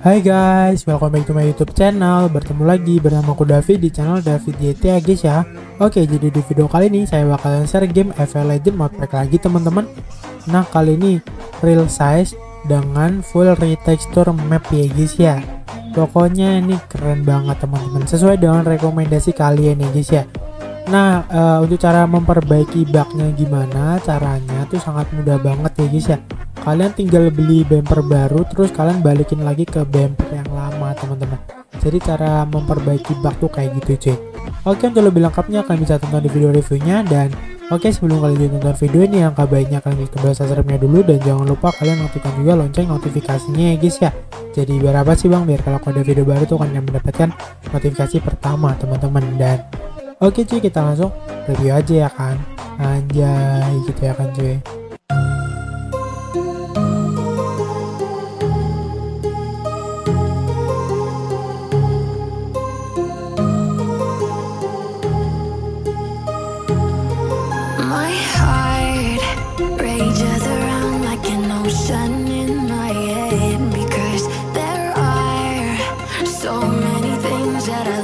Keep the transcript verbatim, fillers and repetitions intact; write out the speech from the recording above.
Hai guys, welcome back to my YouTube channel. Bertemu lagi bersama aku David di channel David Y T ya guys ya. Oke, jadi di video kali ini saya bakalan share game F L Legend modpack lagi teman-teman. Nah, kali ini real size dengan full retexture map ya guys ya. Pokoknya ini keren banget teman-teman, sesuai dengan rekomendasi kalian ya guys ya. Nah, uh, untuk cara memperbaiki bugnya gimana caranya tuh sangat mudah banget ya guys ya. Kalian tinggal beli bumper baru, terus kalian balikin lagi ke bumper yang lama teman-teman. Jadi cara memperbaiki bug tuh kayak gitu cuy. Oke, untuk lebih lengkapnya kalian bisa tonton di video reviewnya. Dan oke, sebelum kalian tonton video ini, yang baiknya kalian klik tombol subscribe-nya dulu. Dan jangan lupa kalian aktifkan juga lonceng notifikasinya ya guys ya. Jadi biar apa sih bang? Biar kalau ada video baru tuh kalian mendapatkan notifikasi pertama teman-teman. Dan oke cuy, kita langsung review aja ya kan. Anjay gitu ya kan cuy. My heart rages around like an ocean in my head, because there are so many things that I